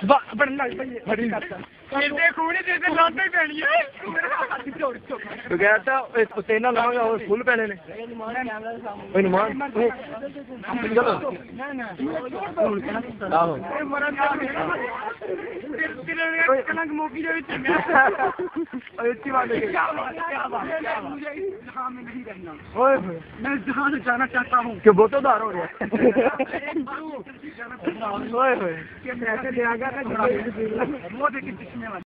तो कहता तेना लाऊंगा और फुल पहने ने मैं जहाँ से जाना चाहता हूँ कि वो तो उधार हो गया पैसे दे आ गया